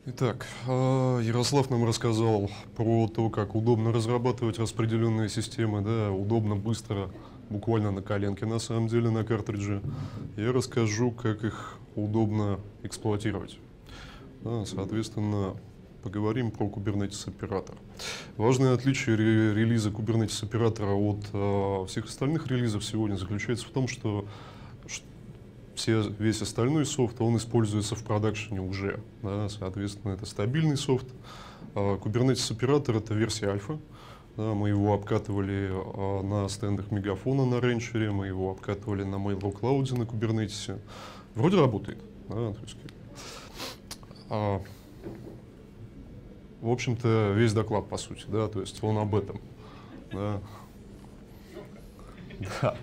Итак, Ярослав нам рассказал про то, как удобно разрабатывать распределенные системы, да, удобно, быстро, буквально на коленке, на самом деле, на картридже. Я расскажу, как их удобно эксплуатировать. Да, соответственно, поговорим про Kubernetes оператор. Важное отличие релиза Kubernetes оператора от всех остальных релизов сегодня заключается в том, что весь остальной софт, он используется в продакшене уже. Да, соответственно, это стабильный софт. Kubernetes оператор — это версия альфа. Да, мы его обкатывали на стендах Мегафона на ренчере, мы его обкатывали на Mail.ru Cloud на Kubernetes. Вроде работает. Да, то есть, в общем-то, весь доклад, по сути, да, то есть он об этом. Да. Да.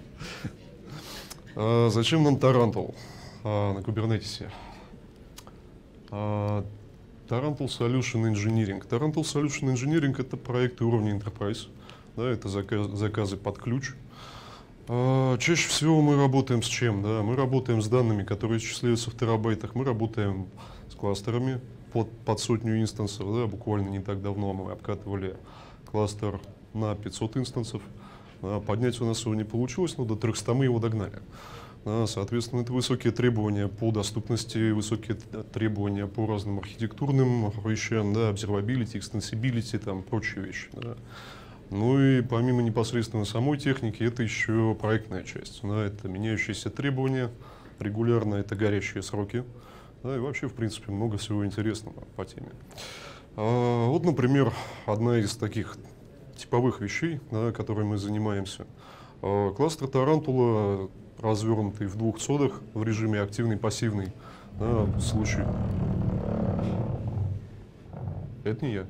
Зачем нам Tarantul на Kubernetes? Tarantul Solution Engineering. Tarantul Solution Engineering — это проекты уровня Enterprise, да, это заказы под ключ. Чаще всего мы работаем с чем? Да? Мы работаем с данными, которые исчисляются в терабайтах, мы работаем с кластерами под сотню инстансов. Да? Буквально не так давно мы обкатывали кластер на 500 инстансов. Поднять у нас его не получилось, но до 300 мы его догнали. Соответственно, это высокие требования по доступности, высокие требования по разным архитектурным вещам, да, observability, extensibility, там, прочие вещи. Да. Ну и помимо непосредственно самой техники, это еще проектная часть. Да, это меняющиеся требования, регулярно это горящие сроки. Да, и вообще, в принципе, много всего интересного по теме. Вот, например, одна из таких типовых вещей, да, которой мы занимаемся. Кластер Тарантула, развернутый в двух цодах в режиме активный-пассивный. Да, в случае... Это не я.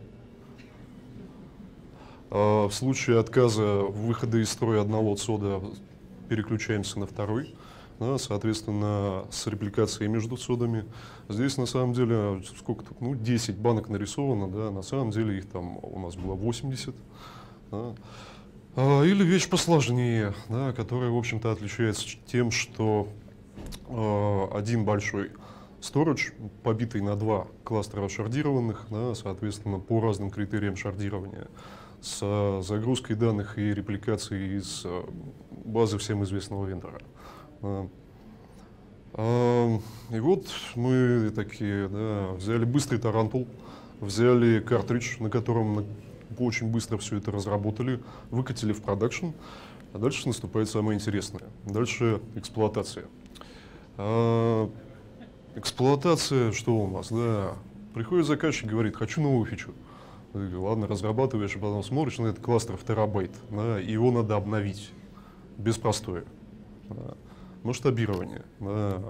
В случае отказа выхода из строя одного цода переключаемся на второй. Да, соответственно, с репликацией между цодами. Здесь на самом деле сколько тут? Ну, 10 банок нарисовано, да, на самом деле их там у нас было 80. Да. Или вещь посложнее, да, которая, в общем-то, отличается тем, что один большой storage, побитый на два кластера шардированных, да, соответственно, по разным критериям шардирования, с загрузкой данных и репликацией из базы всем известного вендора. И вот мы такие, да, взяли быстрый Tarantul, взяли картридж, на котором очень быстро все это разработали, выкатили в продакшн, а дальше наступает самое интересное. Дальше эксплуатация. Эксплуатация, что у нас? Да, приходит заказчик, говорит, хочу новую фичу. Ладно, разрабатываешь, а потом смотришь на этот кластер в терабайт, да, его надо обновить без простоя. Да. Масштабирование. Да.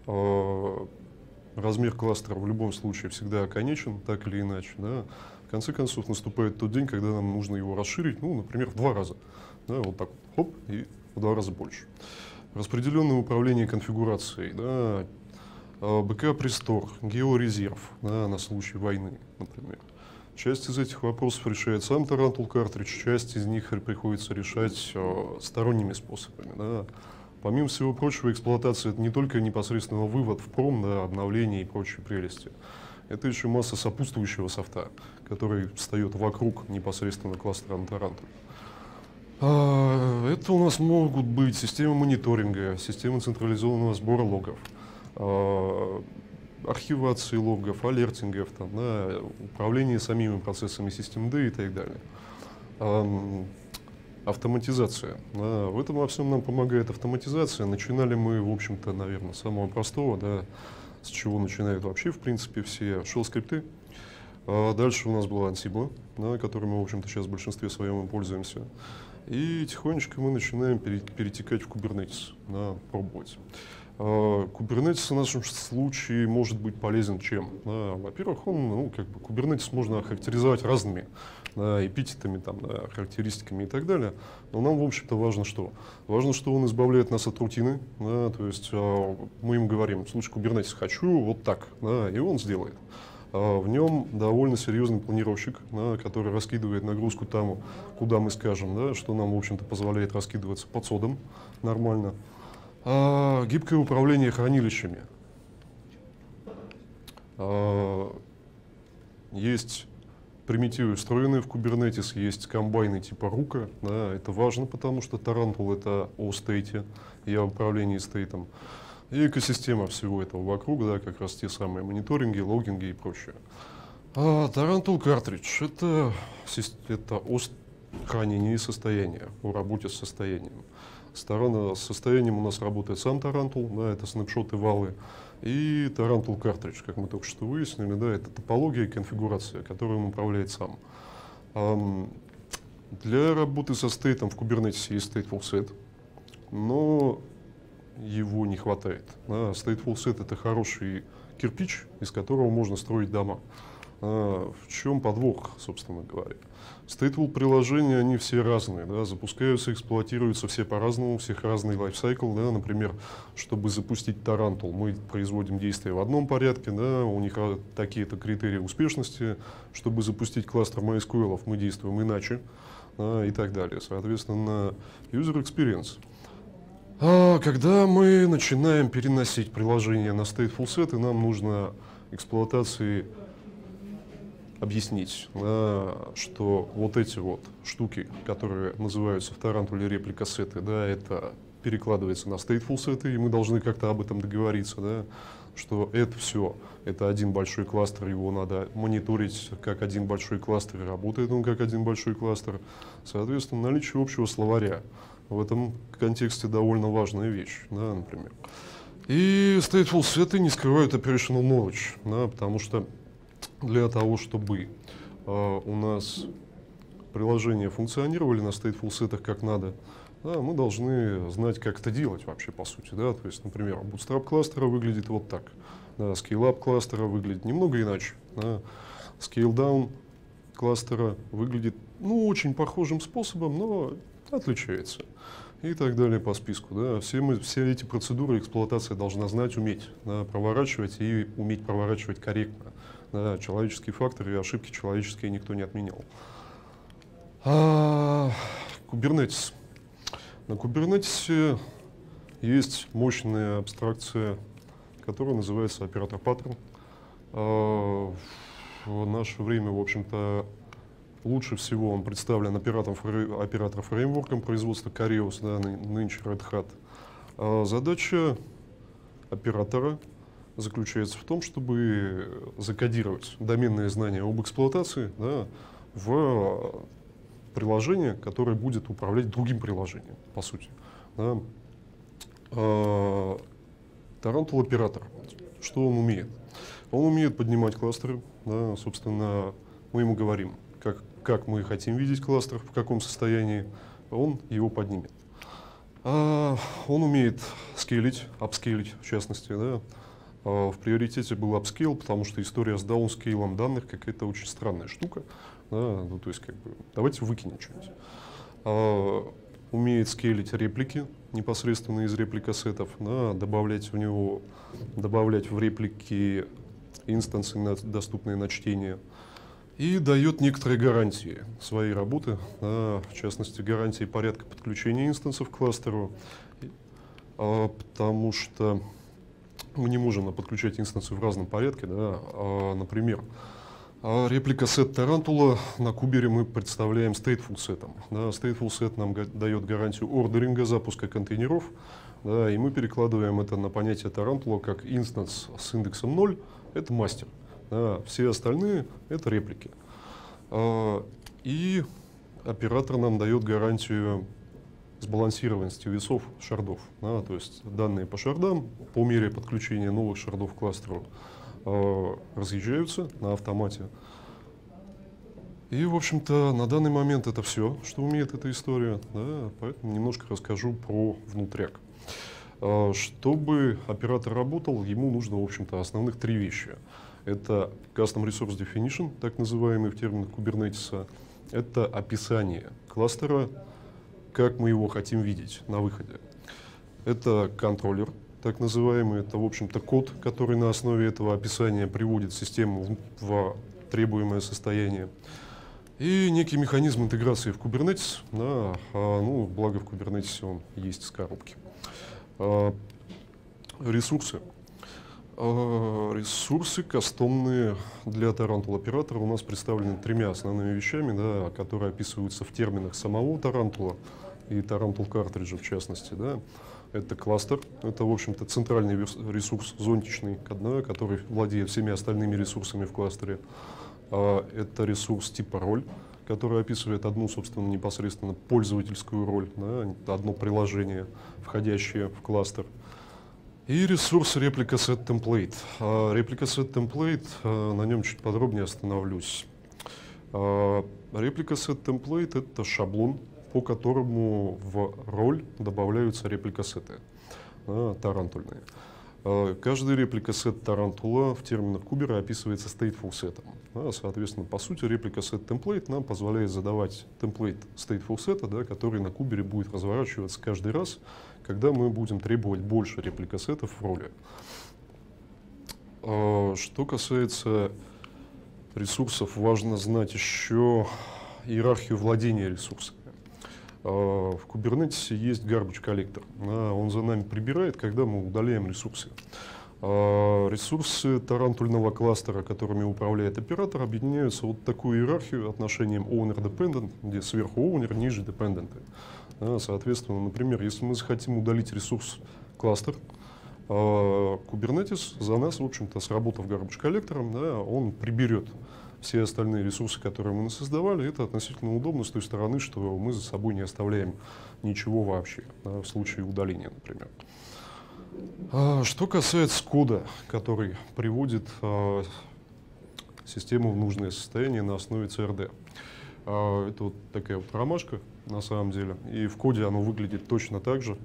Размер кластера в любом случае всегда конечен, так или иначе. Да. В конце концов, наступает тот день, когда нам нужно его расширить, ну, например, в 2 раза. Да, вот так вот, хоп, и в 2 раза больше. Распределенное управление конфигурацией, да, бэкап-рестор, георезерв, да, на случай войны, например. Часть из этих вопросов решает сам Tarantul картридж, часть из них приходится решать сторонними способами. Да. Помимо всего прочего, эксплуатация — это не только непосредственно вывод в пром, да, обновление и прочие прелести. Это еще масса сопутствующего софта, который встает вокруг непосредственно кластера на Tarantul. Это у нас могут быть системы мониторинга, системы централизованного сбора логов, архивации логов, алертингов, там, да, управление самими процессами системы и так далее. Автоматизация. Да, в этом во всем нам помогает автоматизация. Начинали мы, в общем-то, наверное, с самого простого, да, с чего начинают вообще, в принципе, все shell-скрипты. Дальше у нас была Ansible, да, которой мы, в общем-то, сейчас в большинстве своем пользуемся. И тихонечко мы начинаем перетекать в Kubernetes, да, пробовать. Kubernetes в нашем случае может быть полезен чем? Да, во-первых, Kubernetes можно охарактеризовать разными, да, эпитетами, там, да, характеристиками и так далее. Но нам, в общем-то, важно что? Важно, что он избавляет нас от рутины. Да, то есть мы им говорим, в случае Kubernetes хочу вот так, да, и он сделает. В нем довольно серьезный планировщик, да, который раскидывает нагрузку там, куда мы скажем, да, что нам, в общем-то, позволяет раскидываться под содом нормально. Гибкое управление хранилищами. Есть примитивы, встроенные в Kubernetes, есть комбайны типа Рука. Да, это важно, потому что Tarantul — это о стейте и о управлении стейтом. И экосистема всего этого вокруг, да, как раз те самые мониторинги, логинги и прочее. А Tarantul Cartridge — это о хранении состояния, о работе с состоянием. С состоянием у нас работает сам Tarantul, да, это снапшоты, валы. И Tarantul Cartridge, как мы только что выяснили, да, это топология и конфигурация, которую он управляет сам. Для работы со стейтом в Kubernetes есть stateful set, но его не хватает. Да. Stateful set — это хороший кирпич, из которого можно строить дома. В чем подвох, собственно говоря? Stateful приложения, они все разные, да, запускаются, эксплуатируются все по-разному, у всех разный лайфсайкл, да, например, чтобы запустить Tarantul, мы производим действия в одном порядке, да, у них такие-то критерии успешности, чтобы запустить кластер MySQL, мы действуем иначе, да, и так далее, соответственно, user experience. Когда мы начинаем переносить приложение на stateful set, и нам нужно эксплуатации объяснить, да, что вот эти вот штуки, которые называются в Tarantul реплика-сеты, да, это перекладывается на stateful сеты, и мы должны как-то об этом договориться, да, что это все, это один большой кластер, его надо мониторить как один большой кластер, и работает он как один большой кластер. Соответственно, наличие общего словаря в этом контексте довольно важная вещь, да, например. И stateful сеты не скрывают operational knowledge, да, потому что для того, чтобы у нас приложения функционировали на stateful сетах как надо, да, мы должны знать, как это делать вообще, по сути. Да? То есть, например, bootstrap кластера выглядит вот так, да, scale-up кластера выглядит немного иначе, да, scale-down кластера выглядит, ну, очень похожим способом, но отличается. И так далее по списку. Да. Все эти процедуры эксплуатация должна знать, уметь, да, проворачивать и уметь проворачивать корректно. Да, человеческие факторы и ошибки человеческие никто не отменял. Kubernetes. На Kubernetes есть мощная абстракция, которая называется оператор паттерн. В наше время, в общем-то, лучше всего он представлен оператор-фреймворком производства Careos, да, нынче Red Hat. Задача оператора заключается в том, чтобы закодировать доменные знания об эксплуатации, да, в приложение, которое будет управлять другим приложением, по сути. Да. Tarantul оператор. Что он умеет? Он умеет поднимать кластеры. Да, собственно, мы ему говорим, как мы хотим видеть кластер, в каком состоянии, он его поднимет. Он умеет скейлить, апскейлить в частности. Да. В приоритете был апскейл, потому что история с даунскейлом данных какая-то очень странная штука. Да, ну, то есть, как бы, давайте выкинем что-нибудь. Умеет скейлить реплики непосредственно из репликасетов, да, добавлять в реплики инстансы, доступные на чтение. И дает некоторые гарантии своей работы, да, в частности, гарантии порядка подключения инстансов к кластеру, потому что мы не можем подключать инстансы в разном порядке. Да. Например, реплика-сет Tarantul на кубере мы представляем stateful сетом. Да. Stateful set нам дает гарантию ордеринга, запуска контейнеров, да, и мы перекладываем это на понятие Tarantul как инстанс с индексом 0 — это мастер. Да. Все остальные — это реплики. И оператор нам дает гарантию сбалансированности весов шардов. Да, то есть данные по шардам по мере подключения новых шардов к кластеру разъезжаются на автомате. И, в общем-то, на данный момент это все, что умеет эта история. Да, поэтому немножко расскажу про внутряк. Чтобы оператор работал, ему нужно, в общем-то, основных три вещи. Это Custom Resource Definition, так называемый в терминах Kubernetes. Это описание кластера, как мы его хотим видеть на выходе. Это контроллер, так называемый. Это, в общем-то, код, который на основе этого описания приводит систему в требуемое состояние. И некий механизм интеграции в Kubernetes. Да, ну, благо в Kubernetes он есть с коробки. Ресурсы. Ресурсы кастомные для Tarantul оператора у нас представлены тремя основными вещами, да, которые описываются в терминах самого Tarantul и Tarantul картриджа в частности. Да. Это кластер, это, в общем-то, центральный ресурс зонтичный, да, который владеет всеми остальными ресурсами в кластере. Это ресурс типа роль, который описывает одну, собственно, непосредственно пользовательскую роль, да, одно приложение, входящее в кластер. И ресурс Replica Set Template. Replica Set Template, на нем чуть подробнее остановлюсь. Replica Set Template — это шаблон, по которому в роль добавляются реплика-сеты, тарантульные. Каждый реплика-сет тарантула в терминах Кубера описывается stateful сетом. Соответственно, по сути, реплика set template нам позволяет задавать темплейт stateful сета, да, который на Кубере будет разворачиваться каждый раз, когда мы будем требовать больше реплика-сетов в роли. Что касается ресурсов, важно знать еще иерархию владения ресурсами. В Kubernetes есть garbage collector. Он за нами прибирает, когда мы удаляем ресурсы. Ресурсы тарантульного кластера, которыми управляет оператор, объединяются в вот такую иерархию отношением owner-dependent, где сверху owner, ниже dependent. Соответственно, например, если мы захотим удалить ресурс кластер, Kubernetes за нас, в общем-то, сработав garbage коллектором, да, он приберет все остальные ресурсы, которые мы создавали. Это относительно удобно с той стороны, что мы за собой не оставляем ничего вообще, да, в случае удаления, например. Что касается кода, который приводит систему в нужное состояние на основе CRD. Это вот такая вот ромашка, на самом деле. И в коде оно выглядит точно так же.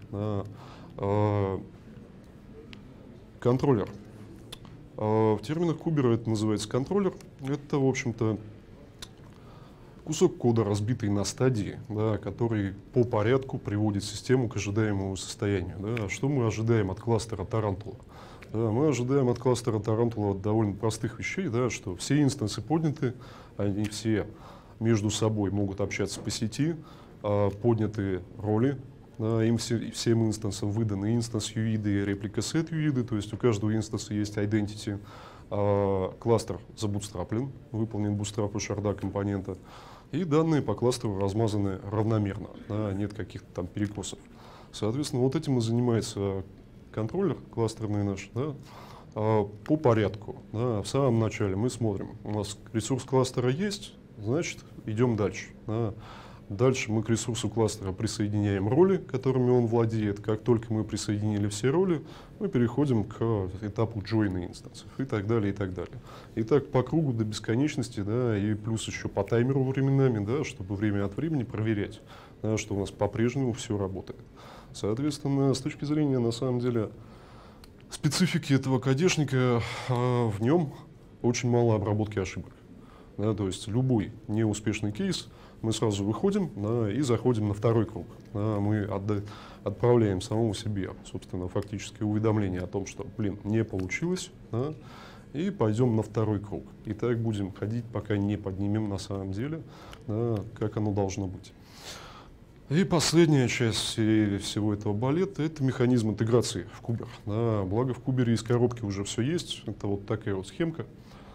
Контроллер. В терминах Кубера это называется контроллер. Это, в общем-то, кусок кода, разбитый на стадии, да, который по порядку приводит систему к ожидаемому состоянию. Да. Что мы ожидаем от кластера Тарантула? Да, мы ожидаем от кластера Тарантула довольно простых вещей, да, что все инстансы подняты, они все между собой могут общаться по сети, подняты роли. Да, им всем инстансам выданы инстанс-юиды и реплика-сет-юиды, то есть у каждого инстанса есть identity. Кластер забутстраплен, выполнен bootstrap и шарда компонента. И данные по кластеру размазаны равномерно, да, нет каких-то там перекосов. Соответственно, вот этим и занимается контроллер кластерный наш, да, по порядку. Да. В самом начале мы смотрим, у нас ресурс кластера есть, значит, идем дальше. Да. Дальше мы к ресурсу кластера присоединяем роли, которыми он владеет. Как только мы присоединили все роли, мы переходим к этапу join инстансов и так далее, и так далее. И так по кругу до бесконечности, да, и плюс еще по таймеру временами, да, чтобы время от времени проверять, да, что у нас по-прежнему все работает. Соответственно, с точки зрения, на самом деле, специфики этого кодешника, в нем очень мало обработки ошибок. Да, то есть любой неуспешный кейс мы сразу выходим, да, и заходим на второй круг. Да, мы отправляем самому себе, собственно, фактическое уведомление о том, что, блин, не получилось, да, и пойдем на второй круг. И так будем ходить, пока не поднимем на самом деле, да, как оно должно быть. И последняя часть всего этого балета — это механизм интеграции в Кубер. Да, благо в Кубере из коробки уже все есть. Это вот такая вот схемка.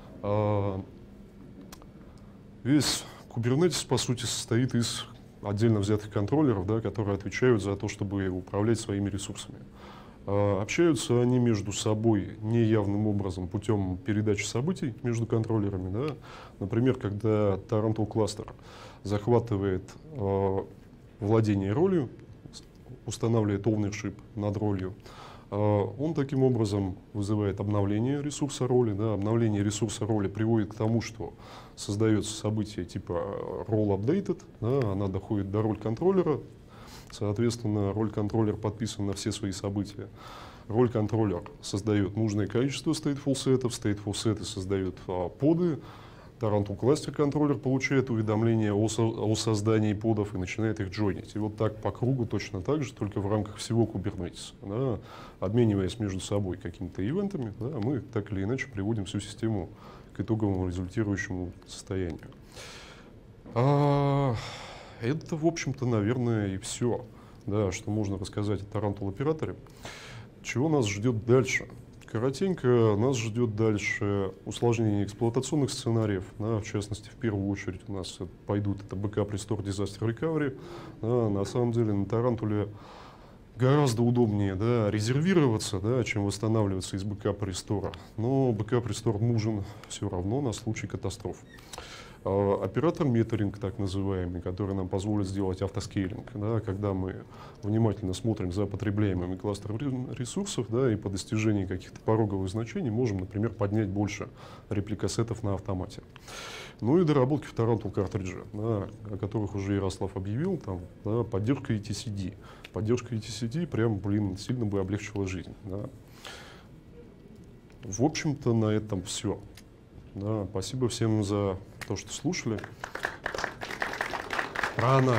Весь Kubernetes, по сути, состоит из отдельно взятых контроллеров, да, которые отвечают за то, чтобы управлять своими ресурсами. Общаются они между собой неявным образом путем передачи событий между контроллерами. Да. Например, когда Tarantul кластер захватывает владение ролью, устанавливает ownership над ролью, он таким образом вызывает обновление ресурса роли. Да. Обновление ресурса роли приводит к тому, что создается событие типа role updated, да, она доходит до роль контроллера, соответственно, роль контроллер подписан на все свои события. Роль контроллер создает нужное количество stateful сеты создают поды. Tarantul кластер контроллер получает уведомления о создании подов и начинает их джойнить. И вот так по кругу точно так же, только в рамках всего Kubernetes. Да, обмениваясь между собой какими-то ивентами, да, мы так или иначе приводим всю систему к итоговому результирующему состоянию. Это, в общем-то, наверное, и все, да, что можно рассказать о Tarantul операторе. Чего нас ждет дальше? коротенько, нас ждет дальше усложнение эксплуатационных сценариев. Да, в частности, в первую очередь у нас пойдут это Backup Restore Disaster Recovery. Да, на самом деле на Тарантуле гораздо удобнее, да, резервироваться, да, чем восстанавливаться из Backup Restore. Но Backup Restore нужен все равно на случай катастроф. Оператор метринг, так называемый, который нам позволит сделать автоскейлинг, да, когда мы внимательно смотрим за потребляемыми кластерами ресурсов, да, и по достижении каких-то пороговых значений можем, например, поднять больше репликассетов на автомате. Ну и доработки в Tarantul картриджа, да, о которых уже Ярослав объявил, там, да, поддержка ETCD. Поддержка ETCD прям, блин, сильно бы облегчила жизнь. Да. В общем-то, на этом все. Да, спасибо всем за то, что слушали. Рано.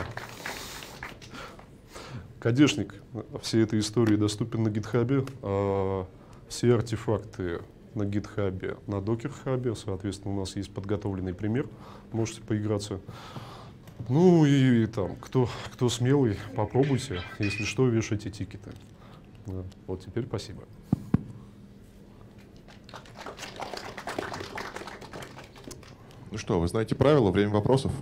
Кадешник всей этой истории доступен на GitHub. Все артефакты на GitHub, на Docker Hub. Соответственно, у нас есть подготовленный пример. Можете поиграться. Ну и там, кто смелый, попробуйте. Если что, вешайте тикеты. Да. Вот теперь спасибо. Ну что, вы знаете правила, время вопросов.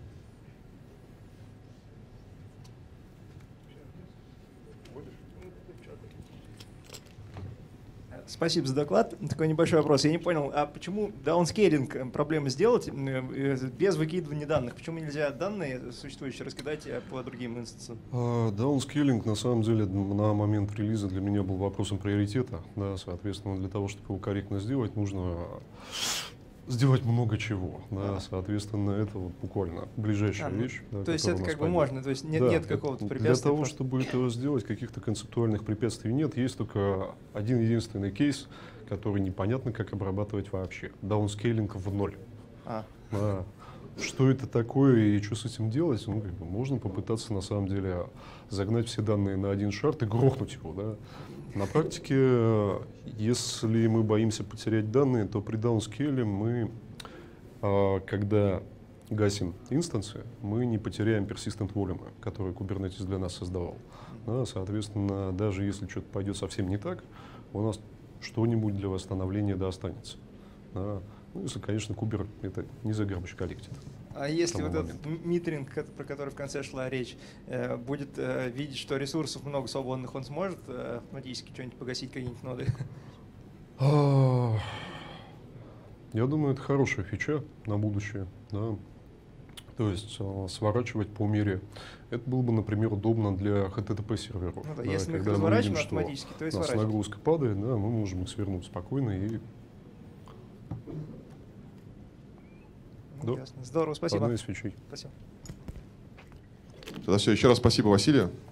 Спасибо за доклад. Такой небольшой вопрос. Я не понял, а почему даунскейлинг проблема сделать без выкидывания данных? Почему нельзя данные существующие раскидать по другим инстансам? Даунскейлинг на самом деле на момент релиза для меня был вопросом приоритета. Да, соответственно, для того, чтобы его корректно сделать, нужно сделать много чего. Да, соответственно, это вот буквально ближайшая вещь. Да, то есть это как бы можно, то есть нет какого-то препятствия? Для того, чтобы этого сделать, каких-то концептуальных препятствий нет. Есть только один единственный кейс, который непонятно, как обрабатывать вообще. Даунскейлинг в ноль. Да. Что это такое и что с этим делать? Ну, как бы можно попытаться на самом деле загнать все данные на один шарт и грохнуть его. Да? На практике, если мы боимся потерять данные, то при даунскейле мы, когда гасим инстансы, мы не потеряем persistent volume, который Kubernetes для нас создавал. Да, соответственно, даже если что-то пойдет совсем не так, у нас что-нибудь для восстановления останется. Да. Ну, если, конечно, кубер это не за garbage коллектит. А если вот этот митеринг, про который в конце шла речь, будет видеть, что ресурсов много свободных, он сможет автоматически что-нибудь погасить, какие-нибудь ноды? Я думаю, это хорошая фича на будущее. Да. То есть сворачивать по мере. Это было бы, например, удобно для HTTP серверов. Ну, да, если мы их разворачиваем автоматически, то и сворачиваем. Нагрузка падает, да, мы можем их свернуть спокойно и. Да. Ясно. Здорово, спасибо. Одна из фичей. Спасибо. Тогда все, еще раз спасибо, Василий.